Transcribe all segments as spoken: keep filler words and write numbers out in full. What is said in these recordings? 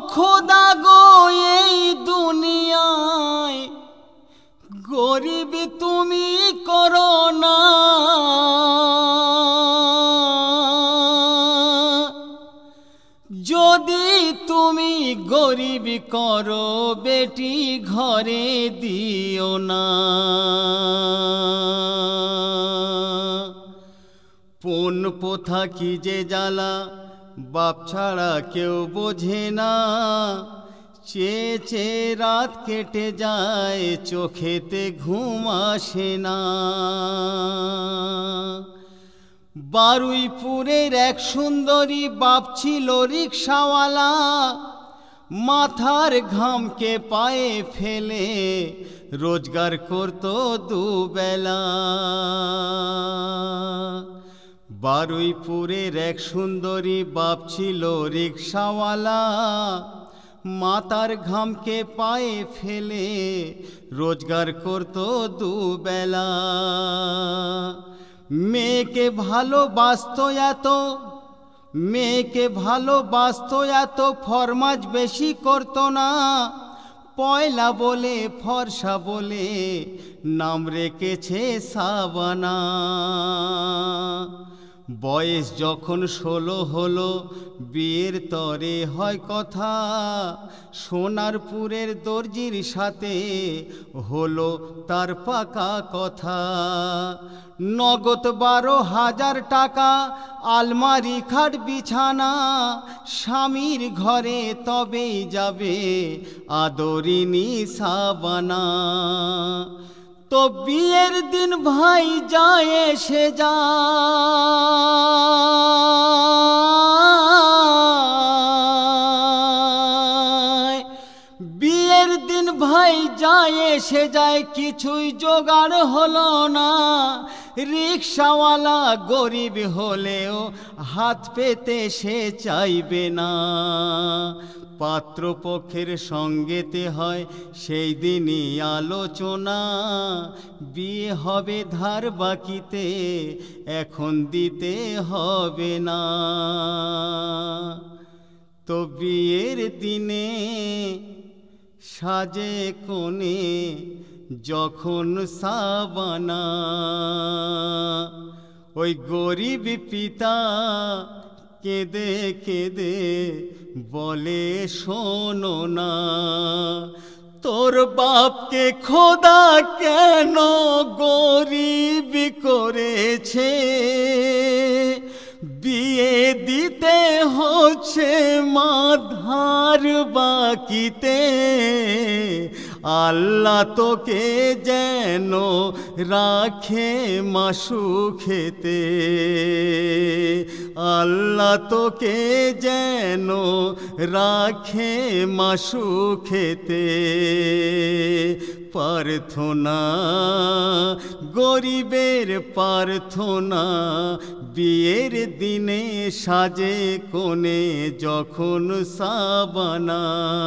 খোদা গো এই দুনিয়ায় গরিব তুমি করো না, যদি তুমি গরিব করো বেটি ঘরে দিও না। পুন পোথা কি যে জ্বালা বাপ ছাড়া কেউ বোঝে না, চেয়ে চেয়ে রাত কেটে যায় চোখেতে ঘুম আসে না। বারুইপুরের এক সুন্দরী বাপ ছিল রিকশাওয়ালা, মাথার ঘামকে পায়ে ফেলে রোজগার করতো দুবেলা। বারুইপুরের এক সুন্দরী বাপ ছিল রিকশাওয়ালা, মাতার ঘামকে পায়ে ফেলে রোজগার করতো দুবেলা। মেয়েকে ভালোবাসতো এত, মেয়েকে ভালোবাসতো এত, ফরমাজ বেশি করতো না। পয়লা বলে ফর্সা বলে নাম রেখেছে সাবানা। বয়স যখন ষোলো হলো বিয়ের তরে হয় কথা, সোনারপুরের দর্জির সাথে হলো তার পাকা কথা। নগদ বারো হাজার টাকা, আলমারি খাট বিছানা, স্বামীর ঘরে তবেই যাবে আদরিনী সাবানা। তো বিয়ের দিন ভাই যায় এসে যায়, বিয়ের দিন ভাই যায় এসে যায়, কিছুই জোগাড় হলো না। রিকশাওয়ালা গরিব হলেও হাত পেতে সে চাইবে না। পাত্রপক্ষের সঙ্গেতে হয় সেই দিনই আলোচনা, বিয়ে হবে ধার বাকিতে এখন দিতে হবে না। তো বিয়ের দিনে সাজে কোণে যখন সাবানা, ওই গরিব পিতা কেঁদে কেঁদে বলে শোনো না, তোর বাপকে খোদা কেন গরিব করেছে, বিয়ে দিতে হচ্ছে মাধার বাকিতে। আল্লাহ তোকে যেন রাখে মাসুখেতে, আল্লাহ তোকে যেন রাখে মাসুখেতে। প্রার্থনা গরিবের প্রার্থনা, বিয়ের দিনে সাজে কোণে যখন সাবানা।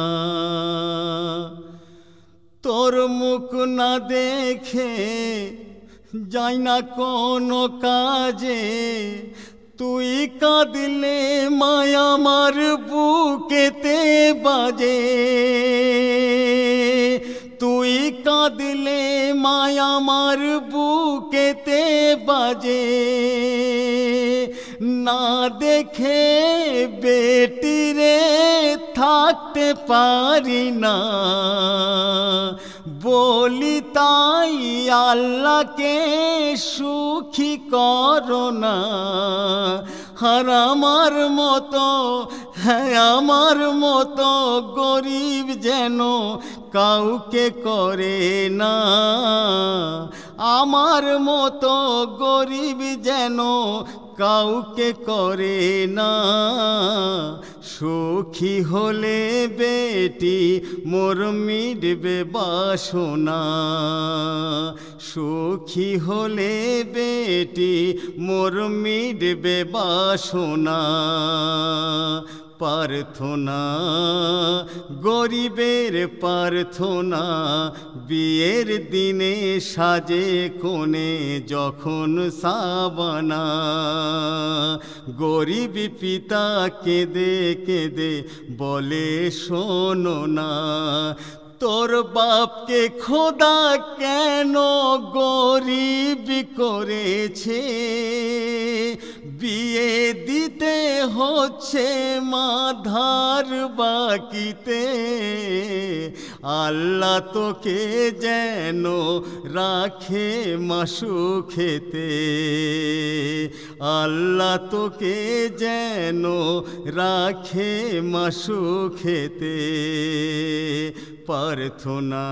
তোর মুখ না দেখে যাই না কোনো কাজে, তুই কাঁদলে মায়া আমার বুকেতে বাজে, তুই কাঁদলে মায়া আমার বুকেতে বাজে। না দেখে বেটিরে থাকতে পারি না, বলি তাই আল্লাহকে সুখী করো না। আর আমার মতো, হ্যাঁ আমার মতো গরিব যেন কাউকে করে না, আমার মতো গরিব যেন কাউকে করে না। সুখী হলে বেটি মোর মিটবে বাসনা, সুখী হলে বেটি মোর মিটবে বাসনা। প্রার্থনা গরিবের প্রার্থনা বিয়ের দিনে সাজে কোণে যখন সাবানা গরিব পিতা কেঁদে কেঁদে বলে শোনো না তোর বাপকে খোদা কেন গরিব করেছে বিয়ে দিতে হচ্ছে মাধার বাকিতে আল্লাহ তোকে যেন রাখে মাসুখেতে আল্লাহ তোকে যেন রাখে মাসুখেতে প্রার্থনা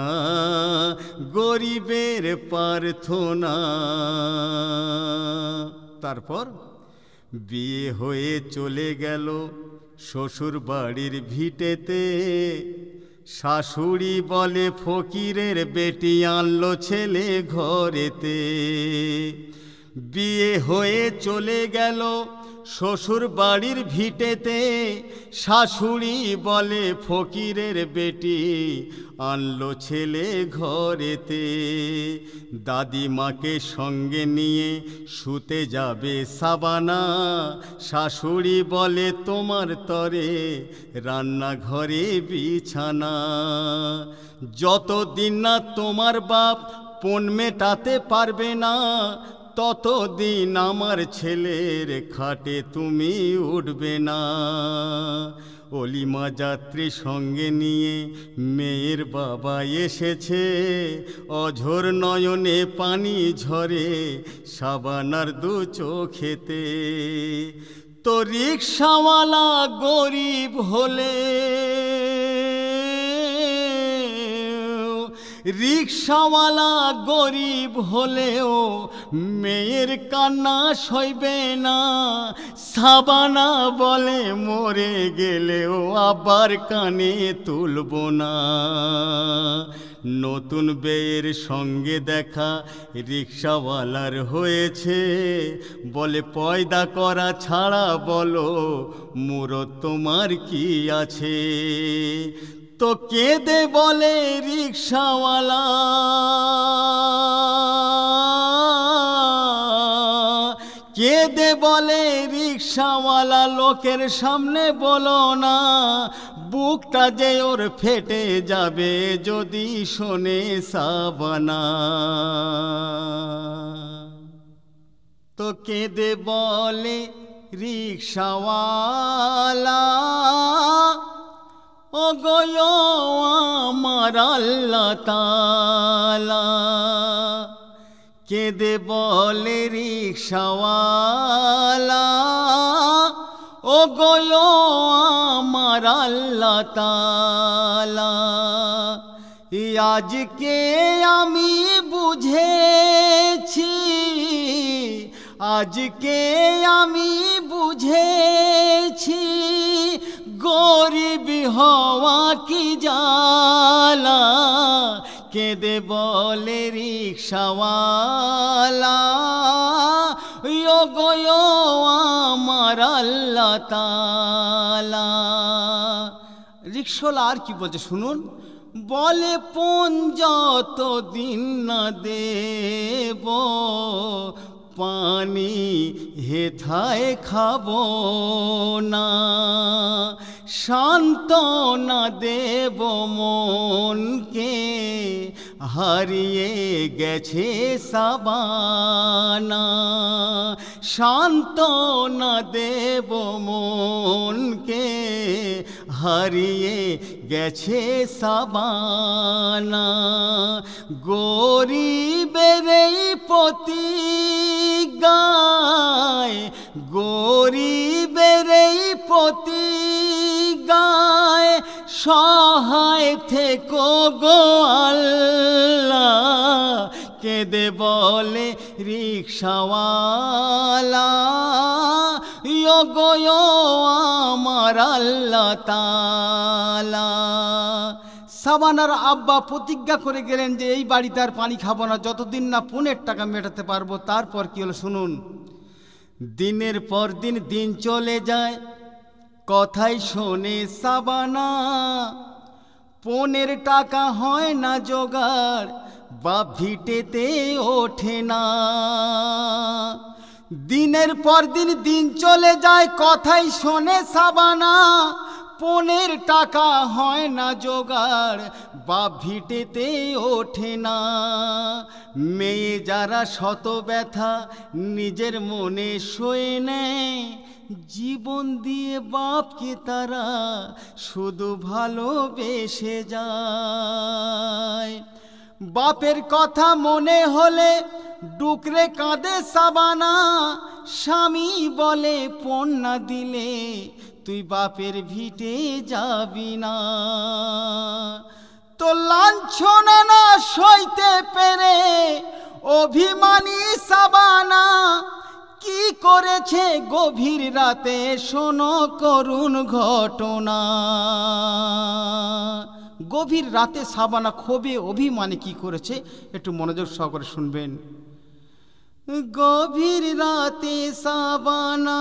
গরিবের প্রার্থনা তারপর বিয়ে হয়ে চলে গেল শ্বশুর বাড়ির ভিটেতে শাশুড়ি বলে ফকিরের বেটি আনলো ছেলে ঘরেতে বিয়ে হয়ে চলে গেল শ্বশুর বাড়ির ভিটেতে শাশুড়ি বলে ফকিরের বেটি আনলো ছেলে ঘরেতে দাদিমাকে সঙ্গে নিয়ে শুতে যাবে সাবানা শাশুড়ি বলে তোমার তরে রান্নাঘরে বিছানা যতদিন না তোমার বাপ পণ মেটাতে পারবে না ততদিন আমার ছেলের খাটে তুমি উঠবে না অলিমা যাত্রী সঙ্গে নিয়ে মেয়ের বাবা এসেছে অঝোর নয়নে পানি ঝরে সাবানার দু চোখেতে তো রিকশাওয়ালা গরিব হলে রিকশাওয়ালা গরিব হলেও মেয়ের কান্না সইবে না সাবানা বলে মরে গেলেও আবার কানে তুলব না নতুন বেয়ের সঙ্গে দেখা রিকশাওয়ালার হয়েছে বলে পয়দা করা ছাড়া বলো মুরত তোমার কি আছে তো কেঁদে বলে রিকশাওয়ালা কেঁদে বলে রিকশাওয়ালা লোকের সামনে বলো না বুকটা যে ওর ফেটে যাবে যদি শোনে সাবানা তো কেঁদে বলে রিকশাওয়ালা ও গো আমার আল্লাহ তাআলা কেঁদে বলে রিকশাওয়ালা ও গো আমার আল্লাহ তাআলা আজকে আমি বুঝেছি আজকে আমি বুঝেছি গরিব হওয়া কি জ্বালা কেঁদে বলে রিকশাওয়ালা ও গো আমার আল্লাহ তাআলা রিকশাওয়ালা আর কি বলছে শুনুন বলে পণ যত দিন না দেব পানি হেথায় খাবো না সান্ত্বনা দেব মনকে হারিয়ে গেছে সাবানা সান্ত্বনা দেব মনকে হারিয়ে গেছে সাবানা গরিবের এই প্রতিজ্ঞায় গরিবের এই প্রতিজ্ঞায় সহায় থেকো গো আল্লাহ কেঁদে বলে রিকশাওয়ালা ও গো আমার আল্লাহ তাআলা সাবানার আব্বা প্রতিজ্ঞা করে গেলেন যে এই বাড়িতে আর পানি খাবো না যতদিন না পণের টাকা মেটাতে পারবো তারপর কি হলো শুনুন দিনের পর দিন দিন চলে যায় কথাই শোনে সাবানা, পনের টাকা হয় না জোগাড়, বাপ ভিটেতে ওঠে না। দিনের পর দিন দিন চলে যায়, কথাই শোনে সাবানা, পনের টাকা হয় না জোগাড়, বাপ ভিটেতে ওঠে না। মেয়ে যারা শত ব্যথা নিজের মনে সয়ে নেয়, জীবন দিয়ে বাপকে তারা শুধু ভালোবেসে যায়। বাপের কথা মনে হলে ডুকরে কাঁদে সাবানা, স্বামী বলে পণ না দিলে তুই বাপের ভিটে যাবি না। তো লাঞ্ছনা না সইতে পেরে অভিমানী সাবানা কি করেছে গভীর রাতে, শোনো করুণ ঘটনা। গভীর রাতে সাবানা ক্ষোভে অভিমানে কি করেছে একটু মনোযোগ সহকারে শুনবেন। গভীর রাতে সাবানা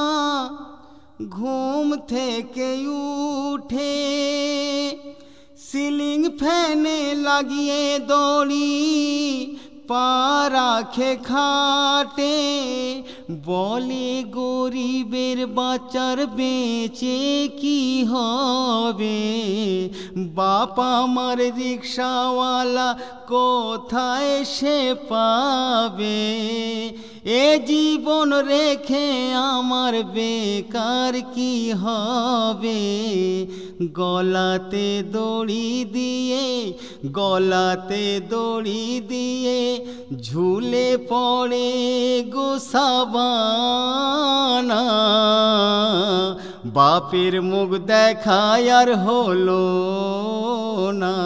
ঘুম থেকে উঠে সিলিং ফ্যানে লাগিয়ে দড়ি পা রাখে খাটে, বলে গরিবের বাচ্চার বেঁচে কি হবে, বাপ আমার রিক্সাওয়ালা কোথায় সে পাবে, এ জীবন রেখে আমার বেকার কি হবে। গলাতে দড়ি দিয়ে গলাতে দড়ি দিয়ে ঝুলে পড়ে গো সাবানা, বাপের মুখ দেখায় আর হলো না,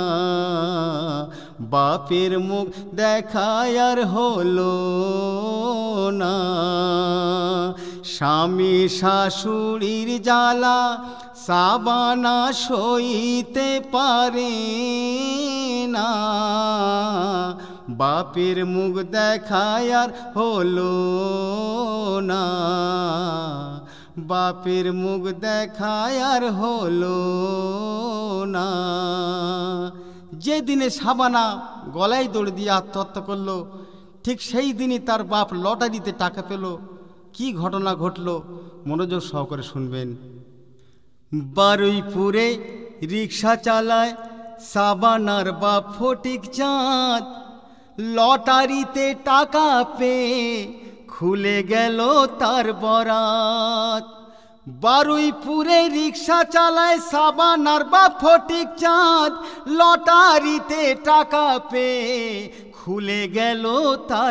বাপের মুখ দেখায় আর হলো না। স্বামী শাশুড়ির জ্বালা সাবানা সইতে পারে না, বাপের মুখ দেখায় আর হলো না, বাপের মুখ দেখায় আর হলো না। যেদিনে সাবানা গলায় দড়ি দিয়ে আত্মহত্যা করলো, ঠিক সেই দিনই তার বাপ লটারিতে টাকা পেল। কি ঘটনা ঘটল মনোযোগ সহকারে শুনবেন। বারুইপুরে রিক্সা চালায় সাবানার বাপ ফটিক চাঁদ, লটারিতে টাকা পেয়ে খুলে গেল তার বরাত। বারুইপুরে রিক্সা চালায় সাবানার বাপ ফটিক চাঁদ, লটারিতে টাকা পেয়ে খুলে গেল তার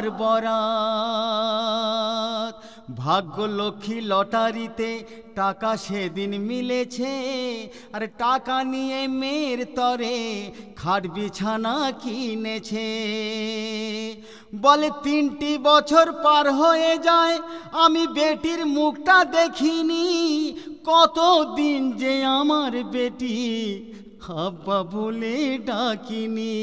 বরাত। ভাগ্য লক্ষ্মী লটারিতে টাকা সেদিন মিলেছে, আর টাকা নিয়ে মেয়ের তরে খাট বিছানা কিনেছে। বলে তিনটি বছর পার হয়ে যায় আমি বেটির মুখটা দেখিনি, কতদিন যে আমার বেটি আব্বা বলে ডাকিনি।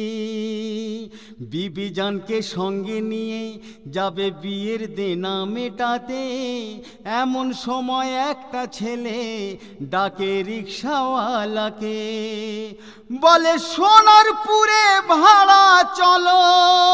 বিবি জানকে সঙ্গে নিয়ে যাবে বিয়ের দেনা মেটাতে, এমন সময় একটা ছেলে ডাকে রিক্সাওয়ালাকে, বলে সোনারপুরে ভাড়া চলো,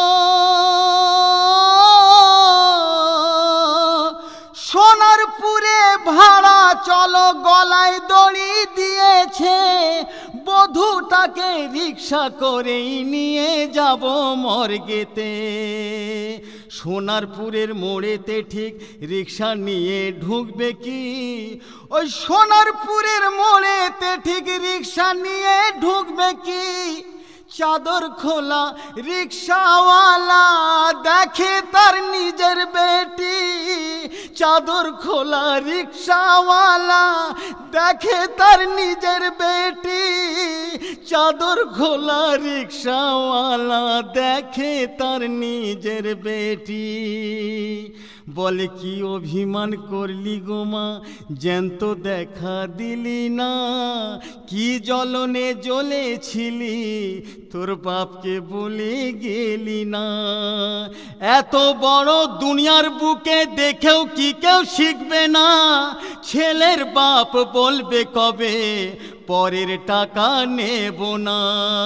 সোনারপুরে ভাড়া চলো, গলায় দড়ি দিয়েছে বধূটাকে রিক্সা করেই নিয়ে যাব মর্গেতে। সোনারপুরের মোড়েতে ঠিক রিক্সা নিয়ে ঢুকবে কি, ওই সোনারপুরের মোড়েতে ঠিক রিক্সা নিয়ে ঢুকবে কি। চাদর খোলা রিক্সাওয়ালা দেখে তার নিজের বেটি, চাদর খোলা রিক্সাওয়ালা দেখে তার নিজের বেটি, চাদর খোলা রিক্সাওয়ালা দেখে তার নিজের বেটি। বলে কি অভিমান করলি গোমা জ্যান্ত দেখা দিলি না কি জ্বলনে জ্বলেছিলি তোর বাপকে বলে গেলি না এত বড় দুনিয়ার বুকে দেখেও কি কেউ শিখবে না ছেলের বাপ বলবে কবে পরের টাকা নেব না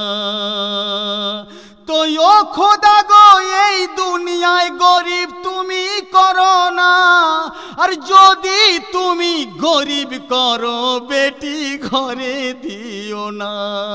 তো ও খোদা গো এই দুনিয়ায় গরিব তুমি করো না আর যদি তুমি গরিব করো বেটি ঘরে দিও না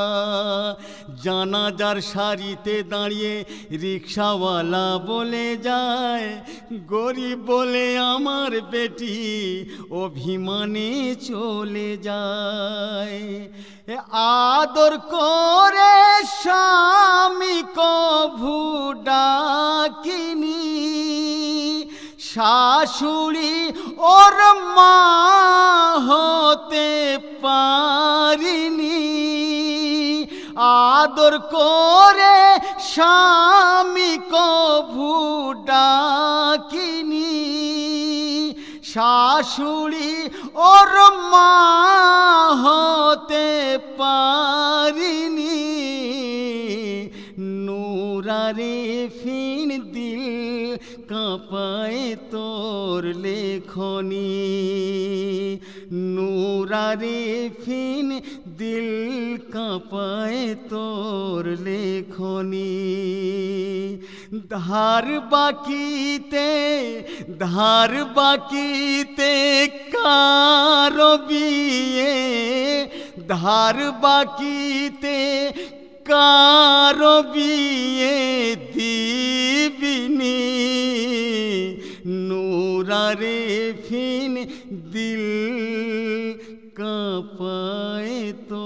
জানাজার সারিতে দাঁড়িয়ে রিক্সাওয়ালা বলে যায় গরিব বলে আমার বেটি অভিমানে চলে যায় আদর করে স্বামী কভু ডাকিনি শাশুড়ি ওর মা হতে পারিনি আদর করে স্বামী কভু ডাকিনি শাশুড়ি ওর মা হতে পারিনি নুরারে ফিন দিল কাঁপায় তোর লেখনি নুরারে ফিন দিল কাঁপায় তোর লেখনি ধার বাকিতে ধার বাকিতে কারো বিয়ে ধার বাকিতে কারো বিয়ে দিবিনি নুরারে ফিন দিল কাঁপায় তো